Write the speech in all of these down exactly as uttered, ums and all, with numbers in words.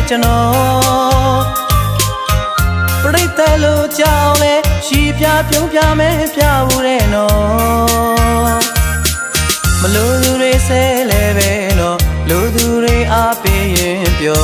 จะนอปริตะโลเจ้าเลยชีพยาပြုံးပြမဲပြဘူးတဲ့နော်မလို့သူတွေဆဲလဲပဲနော်လို့သူတွေအားပေးရင်ပြော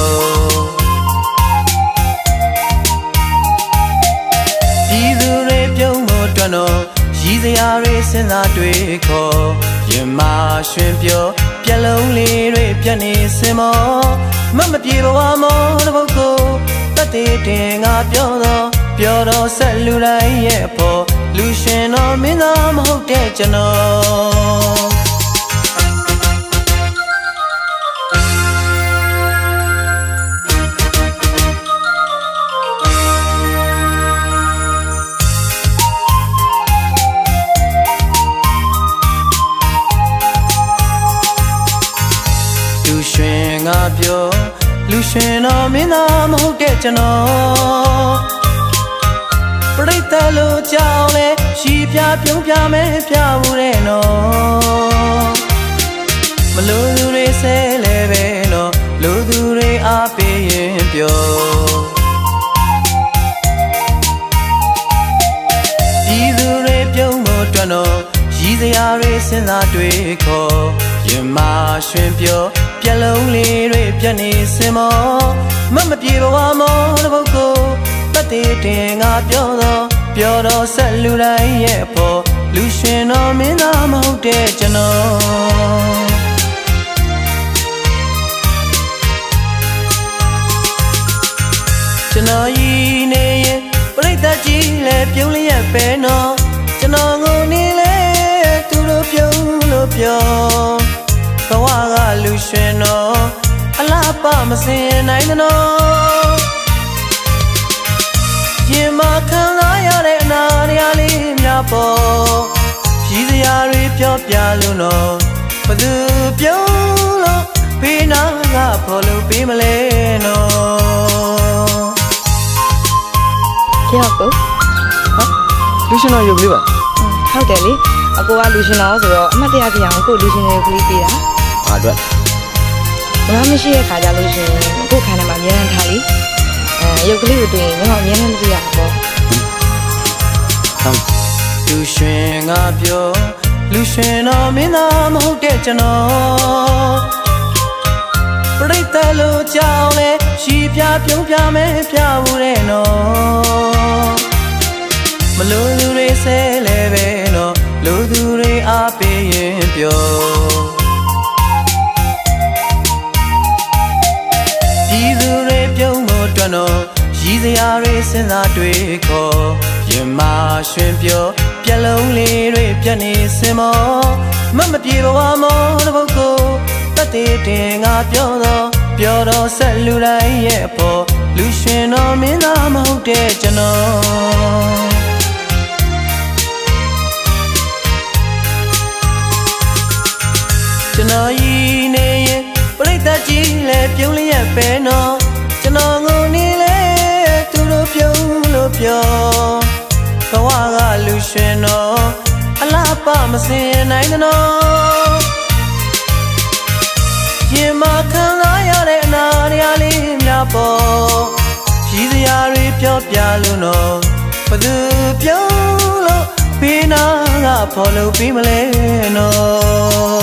ပြည်သူတွေပြုံးဖို့အတွက်နော်ရည်စရာတွေစဉ်းစားတွေးခေါ်ရင်မရွှင်ပြောပြက်လုံးလေးတွေပြက်နေစင်မောမမပြေဘဝမောတပုတ်ကိုတတ်တဲ့တင်ငါပြောတော့ပြောတော့ဆက်လူတိုင်းရဲ့အဖို့လူရှင်တော်မင်းသားမဟုတ်တဲ့ကျွန်တော်လူရှင်ငါပြောလူရှင်တော်မင်းသားမဟုတ်တဲ့ကျွန်တော်ပရိသတ်လိုကြောင်းလဲရှိပြပြုံးပြမဲပြဘူးတဲ့နော်မလို့သူတွေဆဲလဲပဲနော်လို့သူတွေအားပေးရင်ပြောပြည်သူတွေပြုံးဖို့အတွက်နော်ရည်စရာတွေစဉ်းစားတွေးခေါ်ရင်မရွှင်ပြောပြက်လုံးလေးတွေပြက်နေစင်မောမမပြေဘဝမောတပုတ်ကိုတတ်တဲ့တင်ငါပြောတော့ပြောတော့ဆက်လူတိုင်းရဲ့အဖို့လူရှင်တော်မင်းသားမဟုတ်တဲ့ကျွန်တော်ကျွန်တော်ဤနေရင်ပြိတ္တကြီးလဲပြုံးလျက်ပဲနော်ကျွန်တော်ကိုနေလဲသူတို့ပြုံးလို့ပြောဘဝကလူရှင်တော်အလားပမစင်နိုင်နော်ရင်မခံစားရတဲ့အနာတရားလေးများပေါ်ရည်စရာတွေပြောပြလို့နော်ဘသူပြုံးလို့ဘေးနာကဖော်လို့ပေးမလဲနော်ပြောကိုဟာလူရှင်တော်ရုပ်လေးပါဟုတ်တယ်လေအကိုကလူရှင်တော်ဆိုတော့အမှတ်တရပြအောင်ကိုလူရှင်တွေကိုကလေးပေးတာဘာအတွက်ဘာမှမရှိတဲ့ခါကြလို့ရှင်ကိုခန္ဓာမှာမြဲတမ်းထားလေအဲရုပ်ကလေးကိုတွေ့ရင်ငါ့မြဲတမ်းမသိရဘူးပေါ့ဟုတ်လူရှင်ငါပြောလူရှင်တော်မင်းသားမဟုတ်တဲ့ကျွန်တော်ပရိသတ်လိုကြောင်းလဲရှိပြပြုံးပြမဲပြဘူးတဲ့နော်မလို့သူတွေဆဲလဲပဲနော်လို့သူတွေအားပေးရင်ပြောပြည်သူတွေပြုံးဖို့အတွက်နော်ရည်စရာတွေစဉ်းစားတွေးခေါ်ရင်မရွှင်ပြောပြက်လုံးလေးတွေပြက်နေစင်မောမမပြေဘဝမောတပုတ်ကိုတတ်တဲ့တင်ငါပြောတော့ပြောတော့ဆက်လူတိုင်းရဲ့အဖို့လူရှင်တော်မင်းသားမဟုတ်တဲ့ကျွန်တော်ကျွန်တော်ဤနေရင်ပြိတ္တကြီးလဲပြုံးလျက်ပဲနော်ကျွန်တော်ကိုနေလဲသူတို့ပြုံးလို့ပြောဘဝကလူရှင်တော်အလားပမစင်နိုင်နော်ရင်မခံစားရတဲ့အနာတရားလေးများပေါ်ရည်စရာတွေပြောပြလို့နော်ဘသူပြုံးလို့ဘေးနာကဖော်လို့ပြီးမလဲနော်